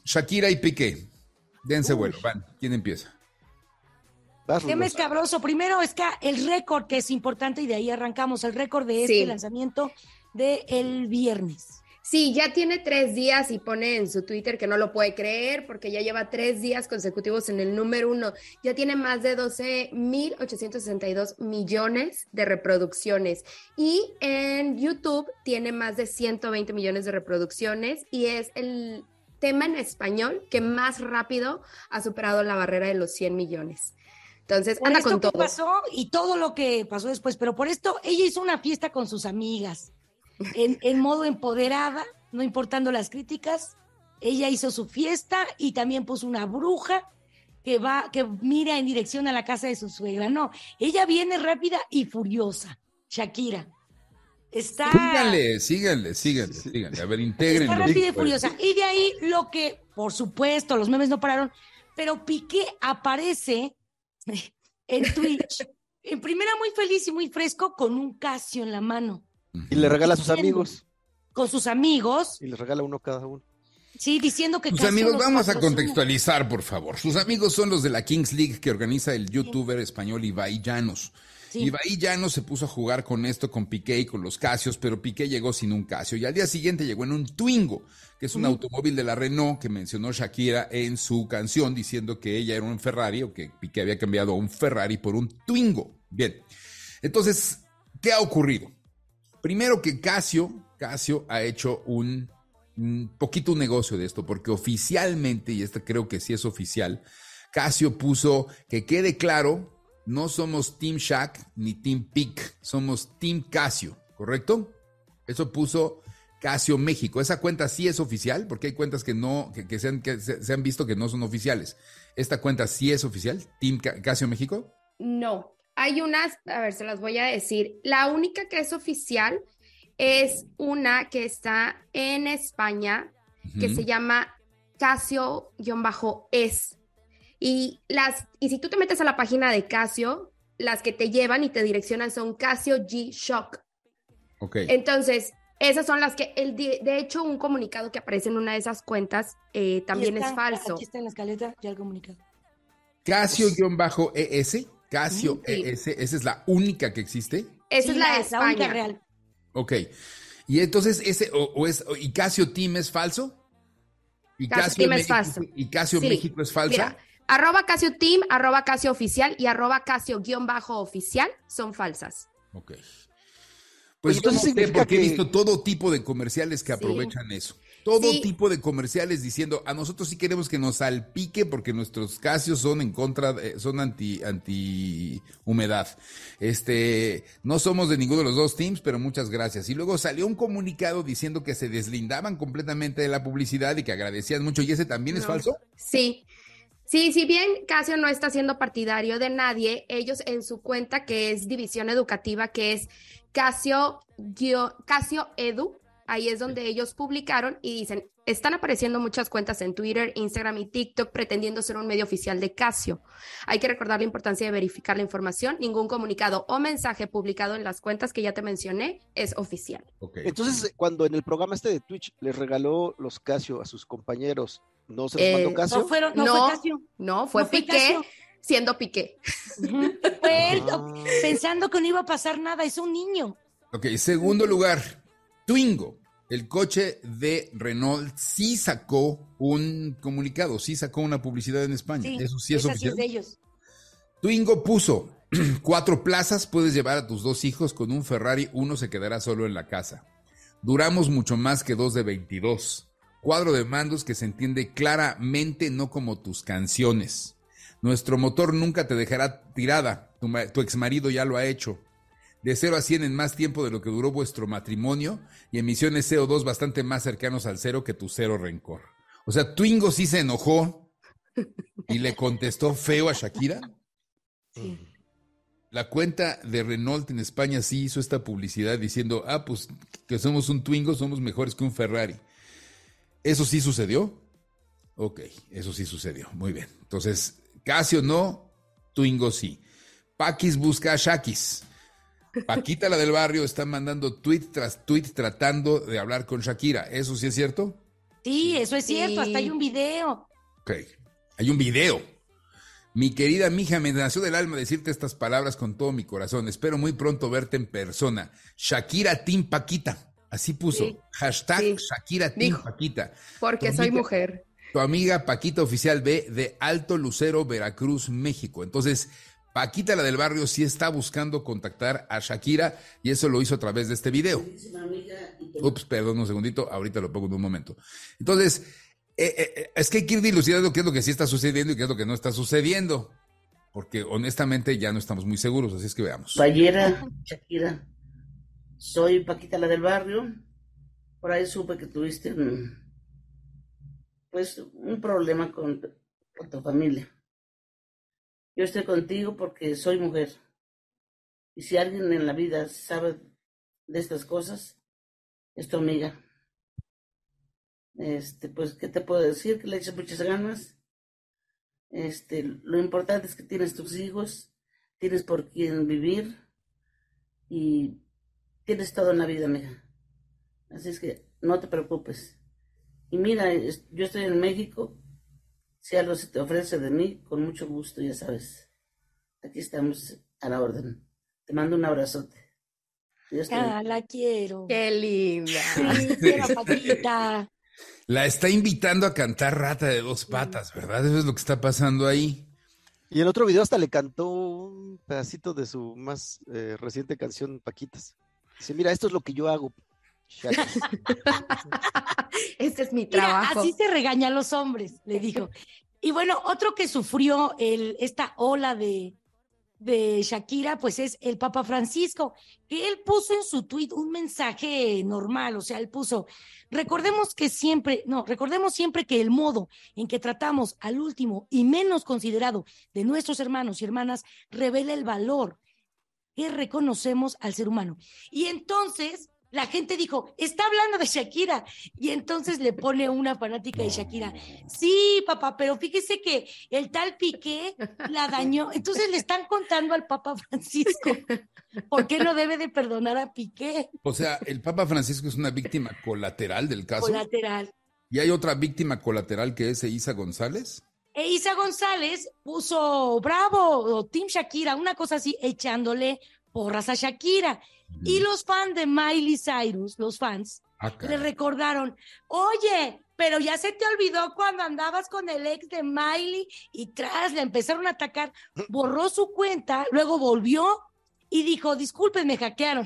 Shakira y Piqué. Dense vuelo, van. ¿Quién empieza? Tema escabroso. Primero es que el récord, que es importante, y de ahí arrancamos, el récord de este lanzamiento del viernes. Sí, ya tiene 3 días y pone en su Twitter que no lo puede creer porque ya lleva 3 días consecutivos en el número 1. Ya tiene más de 12.862 millones de reproducciones. Y en YouTube tiene más de 120 millones de reproducciones y es el tema en español que más rápido ha superado la barrera de los 100 millones. Entonces, anda con todo. Pasó y todo lo que pasó después, pero por esto ella hizo una fiesta con sus amigas. En modo empoderada, no importando las críticas, ella hizo su fiesta y también puso una bruja que mira en dirección a la casa de su suegra. No, ella viene rápida y furiosa, Shakira. Síganle. A ver, intégrenlo. Está rápida y furiosa. Y de ahí lo que, por supuesto, los memes no pararon, pero Piqué aparece en Twitch, en primera muy feliz y muy fresco, con un Casio en la mano. Y le regala a sus amigos. Con sus amigos. Y les regala uno cada uno. Sí, diciendo que sus amigos, vamos a contextualizar, por favor. Sus amigos son los de la Kings League que organiza el youtuber español Ibai Llanos. Sí. Ibai Llanos se puso a jugar con esto, con Piqué y con los Casios, pero Piqué llegó sin un Casio y al día siguiente llegó en un Twingo, que es un automóvil de la Renault que mencionó Shakira en su canción, diciendo que ella era un Ferrari o que Piqué había cambiado un Ferrari por un Twingo. Bien, entonces, ¿qué ha ocurrido? Primero que Casio ha hecho un poquito un negocio de esto, porque oficialmente, y este creo que sí es oficial, Casio puso que quede claro, no somos Team Shaq ni Team Pic, somos Team Casio, ¿correcto? Eso puso Casio México. Esa cuenta sí es oficial, porque hay cuentas que se han visto que no son oficiales. ¿Esta cuenta sí es oficial? ¿Team Casio México? No. Hay unas, a ver, se las voy a decir. La única que es oficial es una que está en España, que se llama Casio-es. Y si tú te metes a la página de Casio, las que te llevan y te direccionan son Casio G-Shock. Okay. Entonces, esas son las que, de hecho, un comunicado que aparece en una de esas cuentas también es falso. Aquí está en la escaleta ya el comunicado. Casio-ES. Casio ES, ¿esa es la única que existe? Esa es la de España. La única real. Ok. Y entonces, ¿y Casio Team es falso? ¿Y Casio Team es falso? ¿Y Casio México es falsa? Mira, @Casio Team, @Casio Oficial y @Casio_Oficial son falsas. Ok. Pues entonces porque he visto todo tipo de comerciales que aprovechan eso. Todo tipo de comerciales diciendo, a nosotros sí queremos que nos salpique porque nuestros Casios son en contra, son anti humedad. No somos de ninguno de los dos teams, pero muchas gracias. Y luego salió un comunicado diciendo que se deslindaban completamente de la publicidad y que agradecían mucho. ¿Y ese también es falso? Sí. Sí, si bien Casio no está siendo partidario de nadie, ellos en su cuenta, que es División Educativa, que es Casio Edu, ahí es donde ellos publicaron y dicen, están apareciendo muchas cuentas en Twitter, Instagram y TikTok pretendiendo ser un medio oficial de Casio. Hay que recordar la importancia de verificar la información. Ningún comunicado o mensaje publicado en las cuentas que ya te mencioné es oficial. Okay. Entonces, cuando en el programa de Twitch les regaló los Casio a sus compañeros, ¿no se les mandó Casio? No fue Casio. No, fue Piqué, siendo Piqué. Fue él, pensando que no iba a pasar nada, es un niño. Ok, segundo lugar, Twingo. El coche de Renault sí sacó un comunicado, sí sacó una publicidad en España. Sí, eso sí es oficial. Sí es de ellos. Twingo puso 4 plazas, puedes llevar a tus 2 hijos con un Ferrari, uno se quedará solo en la casa. Duramos mucho más que 2 de 22. Cuadro de mandos que se entiende claramente, no como tus canciones. Nuestro motor nunca te dejará tirada, tu exmarido ya lo ha hecho. De 0 a 100 en más tiempo de lo que duró vuestro matrimonio y emisiones CO2 bastante más cercanos al cero que tu cero rencor. O sea, Twingo sí se enojó y le contestó feo a Shakira. Sí. La cuenta de Renault en España sí hizo esta publicidad diciendo, pues que somos un Twingo, somos mejores que un Ferrari. ¿Eso sí sucedió? Ok, eso sí sucedió. Muy bien. Entonces, Casio no, Twingo sí. Paquis busca a Shakis. Paquita, la del barrio, está mandando tweet tras tweet tratando de hablar con Shakira. ¿Eso sí es cierto? Sí, eso es cierto, hasta hay un video. Ok, hay un video. Mi querida mija, me nació del alma decirte estas palabras con todo mi corazón. Espero muy pronto verte en persona. Shakira Team Paquita. Así puso. Sí. Hashtag Sí. Shakira Team Dijo, Paquita. porque soy mujer. Tu amiga Paquita Oficial B de Alto Lucero, Veracruz, México. Entonces, Paquita, la del barrio, sí está buscando contactar a Shakira y eso lo hizo a través de este video. Ups, perdón un segundito, ahorita lo pongo en un momento. Entonces, es que hay que ir dilucidando qué es lo que sí está sucediendo y qué es lo que no está sucediendo. Porque honestamente ya no estamos muy seguros, así es que veamos. Ballera, Shakira, soy Paquita, la del barrio. Por ahí supe que tuviste un problema con tu familia. Yo estoy contigo porque soy mujer. Y si alguien en la vida sabe de estas cosas, es tu amiga. Pues, ¿qué te puedo decir? Que le eches muchas ganas. Lo importante es que tienes tus hijos, tienes por quién vivir y tienes todo en la vida, amiga. Así es que no te preocupes. Y mira, yo estoy en México. Si algo se te ofrece de mí, con mucho gusto, ya sabes. Aquí estamos a la orden. Te mando un abrazote. La quiero. Qué linda. Sí, quiero a Paquita. La está invitando a cantar Rata de Dos Patas, ¿verdad? Eso es lo que está pasando ahí. Y en otro video hasta le cantó un pedacito de su más reciente canción, Paquitas. Dice, mira, esto es lo que yo hago. Este es mi Mira, trabajo. así se regaña a los hombres, le dijo. Y bueno, otro que sufrió esta ola de Shakira, pues es el Papa Francisco, que él puso en su tuit un mensaje normal, o sea, él puso, recordemos siempre que el modo en que tratamos al último y menos considerado de nuestros hermanos y hermanas revela el valor que reconocemos al ser humano. Y entonces la gente dijo, está hablando de Shakira. Y entonces le pone una fanática de Shakira, sí, papá, pero fíjese que el tal Piqué la dañó. Entonces le están contando al Papa Francisco por qué no debe de perdonar a Piqué. O sea, el Papa Francisco es una víctima colateral del caso. Colateral. ¿Y hay otra víctima colateral que es Eiza González? Eiza González puso bravo, o Team Shakira, una cosa así, echándole porras a Shakira. Y los fans de Miley Cyrus, los fans, le recordaron, oye, pero ya se te olvidó cuando andabas con el ex de Miley y tras le empezaron a atacar, borró su cuenta, luego volvió y dijo, disculpen, me hackearon.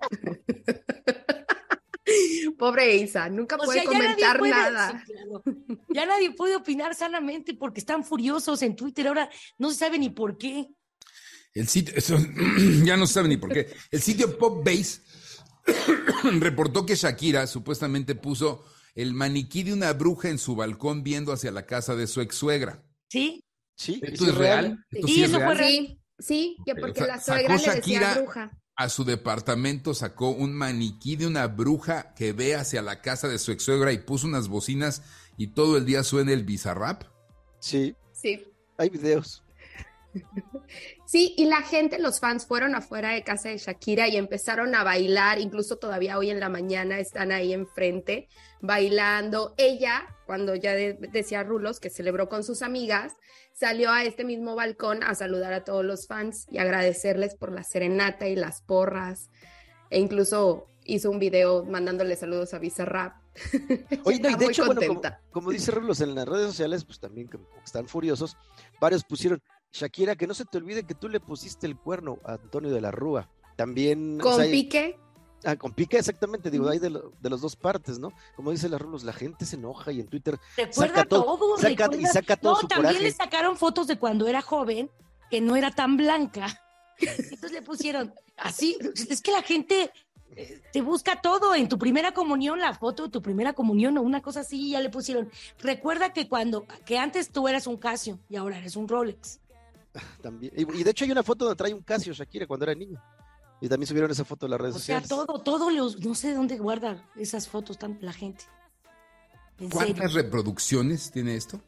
Pobre Isa, nunca puede comentar nada. Sí, claro. Ya nadie puede opinar sanamente porque están furiosos en Twitter, ahora no se sabe ni por qué. El sitio, ya no se sabe ni por qué. El sitio Popbase reportó que Shakira supuestamente puso el maniquí de una bruja en su balcón viendo hacia la casa de su ex suegra. ¿Sí? Sí, ¿Esto es real? ¿Esto sí es real? Sí, que porque la Sacó suegra le Shakira decía bruja. A su departamento sacó un maniquí de una bruja que ve hacia la casa de su ex suegra y puso unas bocinas y todo el día suena el Bizarrap. Sí. Sí. Hay videos. Sí, y la gente, los fans fueron afuera de casa de Shakira y empezaron a bailar, incluso todavía hoy en la mañana están ahí enfrente bailando. Ella, cuando ya decía Rulos que celebró con sus amigas, salió a este mismo balcón a saludar a todos los fans y agradecerles por la serenata y las porras, e incluso hizo un video mandándole saludos a Bizarrap. Oye, no, y de hecho, bueno, como dice Rulos, en las redes sociales, pues también como están furiosos, varios pusieron, Shakira, que no se te olvide que tú le pusiste el cuerno a Antonio de la Rúa. También... ¿Con Piqué? Con Piqué, exactamente, digo, hay de las dos partes, ¿no? Como dice la Rulos, la gente se enoja y en Twitter saca todo su también coraje. Le sacaron fotos de cuando era joven, que no era tan blanca. Entonces le pusieron así, es que la gente te busca todo, en tu primera comunión, la foto de tu primera comunión o una cosa así, ya le pusieron, recuerda que antes tú eras un Casio y ahora eres un Rolex. También. Y de hecho hay una foto donde trae un Casio Shakira cuando era niña. Y también subieron esa foto en las redes sociales. Todo, no sé dónde guarda esas fotos la gente. ¿Cuántas reproducciones tiene esto?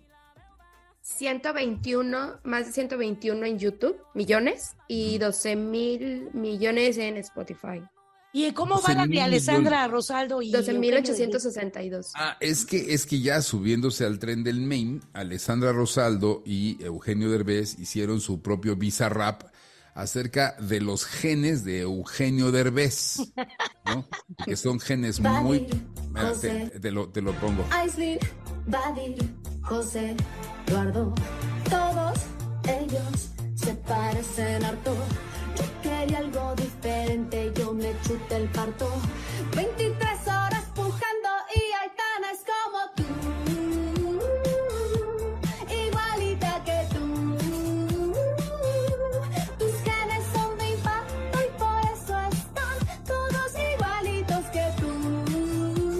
121, más de 121 en YouTube, millones, y 12,000 millones en Spotify. ¿Y cómo va la de Alessandra Rosaldo y 12.862? Es que ya subiéndose al tren del meme, Alessandra Rosaldo y Eugenio Derbez hicieron su propio Bizarrap acerca de los genes de Eugenio Derbez, ¿no? Que son genes muy... Te lo pongo. Aislinn, Badir, José, Eduardo, todos ellos se parecen harto. Yo quería algo diferente, yo me chuté el parto. 23 horas pujando y Aitana es como tú, igualita que tú. Tus genes son de impacto y por eso están todos igualitos que tú.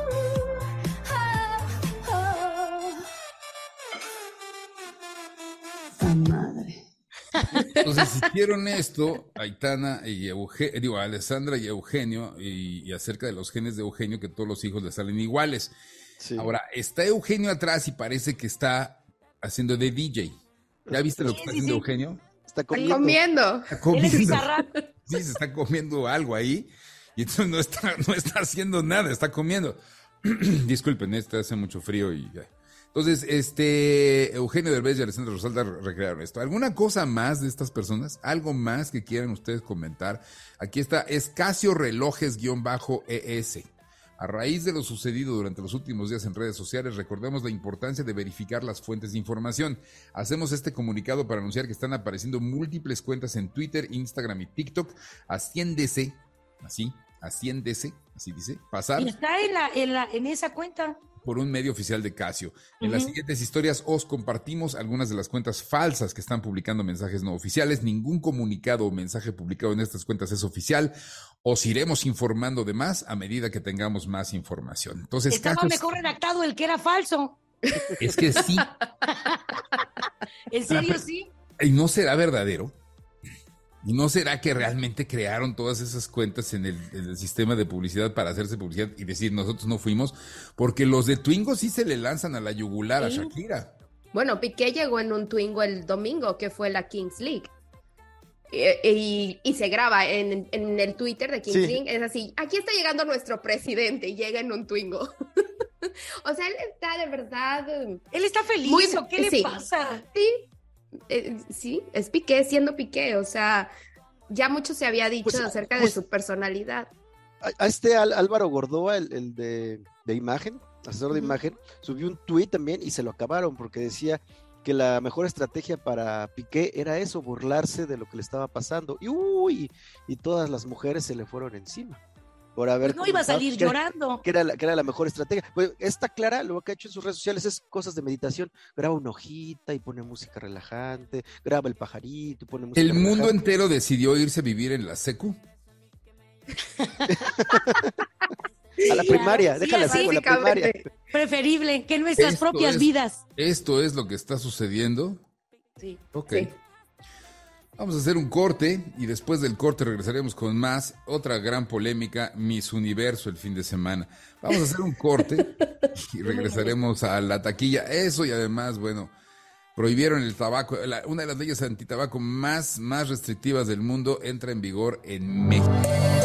¡Ah, madre! Entonces hicieron esto, Aitana y Alessandra y Eugenio, y acerca de los genes de Eugenio, que todos los hijos le salen iguales. Sí. Ahora, está Eugenio atrás y parece que está haciendo de DJ. ¿Ya viste lo que está haciendo Eugenio? Está comiendo. Está comiendo. Sí, se está comiendo algo ahí, y entonces no está haciendo nada, está comiendo. Disculpen, hace mucho frío y ya. Entonces, Eugenio Derbez y Alessandra Rosaldo recrearon esto. ¿Alguna cosa más de estas personas? ¿Algo más que quieran ustedes comentar? Aquí está, es Casio Relojes-ES. A raíz de lo sucedido durante los últimos días en redes sociales, recordemos la importancia de verificar las fuentes de información. Hacemos este comunicado para anunciar que están apareciendo múltiples cuentas en Twitter, Instagram y TikTok. Asciéndese, así dice, pasar. Y está en esa cuenta. Por un medio oficial de Casio. En las siguientes historias os compartimos algunas de las cuentas falsas que están publicando mensajes no oficiales. Ningún comunicado o mensaje publicado en estas cuentas es oficial. Os iremos informando de más a medida que tengamos más información. Entonces, estaba mejor redactado el que era falso. Es que sí. ¿En serio sí? ¿Y no será verdadero? ¿Y no será que realmente crearon todas esas cuentas en el sistema de publicidad para hacerse publicidad y decir nosotros no fuimos? Porque los de Twingo sí se le lanzan a la yugular a Shakira. Bueno, Piqué llegó en un Twingo el domingo, que fue la Kings League. Y se graba en el Twitter de Kings League. Es así, aquí está llegando nuestro presidente y llega en un Twingo. O sea, él está de verdad... Él está feliz, ¿qué le pasa? Sí. Sí, es Piqué siendo Piqué, o sea, ya mucho se había dicho acerca de su personalidad. Álvaro Gordoa, el de imagen, asesor de imagen, subió un tuit también y se lo acabaron porque decía que la mejor estrategia para Piqué era eso, burlarse de lo que le estaba pasando. Y todas las mujeres se le fueron encima. Por haber no iba a salir llorando. Que era la mejor estrategia. Pues esta Clara, lo que ha hecho en sus redes sociales es cosas de meditación. Graba una hojita y pone música relajante, graba el pajarito y pone música relajante. ¿El mundo entero decidió irse a vivir en la secu? A la primaria, déjala así con la primaria. Preferible que nuestras propias vidas. ¿Esto es lo que está sucediendo? Sí. Ok. Sí. Vamos a hacer un corte y después del corte regresaremos con más. Otra gran polémica, Miss Universo el fin de semana. Vamos a hacer un corte y regresaremos a la taquilla. Eso y además, bueno, prohibieron el tabaco. Una de las leyes antitabaco más restrictivas del mundo entra en vigor en México.